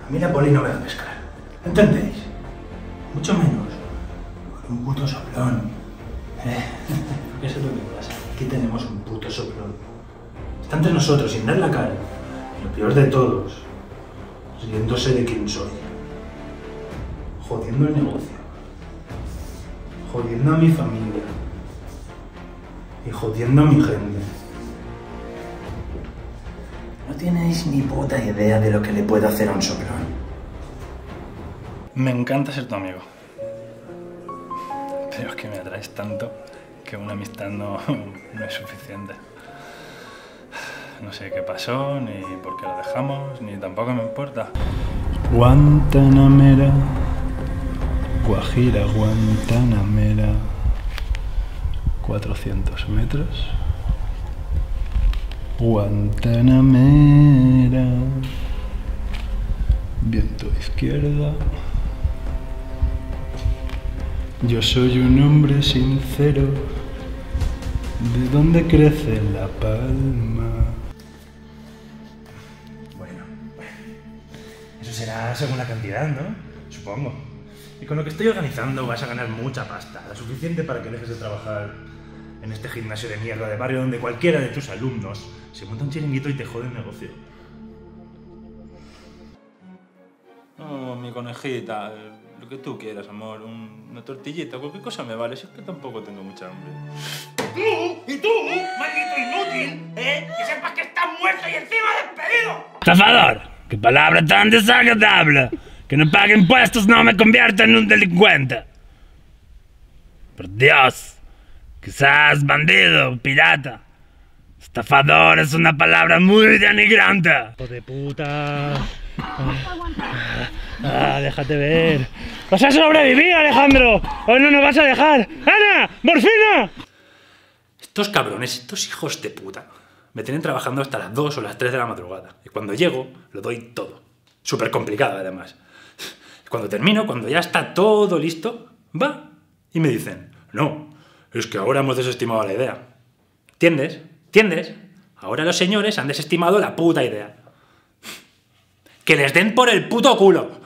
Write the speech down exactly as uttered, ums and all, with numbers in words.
A mí la poli no me da pescar. ¿Entendéis? Mucho menos con un puto soplón. ¿Eh? Porque eso es lo que pasa. Aquí tenemos un puto soplón. Está entre nosotros, sin dar la cara. Y lo peor de todos, riéndose de quién soy. Jodiendo el negocio. Jodiendo a mi familia. Y jodiendo a mi gente. No tenéis ni puta idea de lo que le puedo hacer a un soplón. Me encanta ser tu amigo. Pero es que me atraes tanto que una amistad no, no es suficiente. No sé qué pasó, ni por qué lo dejamos, ni tampoco me importa. Guantanamera, Guajira, Guantanamera, cuatrocientos metros. Guantanamera, viento izquierda. Yo soy un hombre sincero, de donde crece la palma. Bueno, eso será según la cantidad, ¿no? Supongo. Y con lo que estoy organizando vas a ganar mucha pasta, la suficiente para que dejes de trabajar en este gimnasio de mierda de barrio donde cualquiera de tus alumnos se monta un chiringuito y te jode el negocio. Oh, mi conejita, lo que tú quieras, amor, un, una tortillita, cualquier cosa me vale, si es que tampoco tengo mucha hambre. ¡Tú! ¡Y tú! ¡Maldito inútil! ¿Eh? ¡Que sepas que estás muerto y encima despedido! ¡Estafador! ¡Qué palabra tan desagradable! Que no pague impuestos no me convierta en un delincuente. Por Dios. Quizás bandido, pirata. Estafador es una palabra muy denigrante. ¡Hijo de puta! Ah, ah, déjate ver. ¡Vas a sobrevivir, Alejandro! ¡O no nos vas a dejar! ¡Ana! ¡Morfina! Estos cabrones, estos hijos de puta, me tienen trabajando hasta las dos o las tres de la madrugada. Y cuando llego, lo doy todo. Súper complicado, además. Cuando termino, cuando ya está todo listo, va y me dicen, no, es que ahora hemos desestimado la idea. ¿Entiendes? ¿Entiendes? Ahora los señores han desestimado la puta idea. ¡Que les den por el puto culo!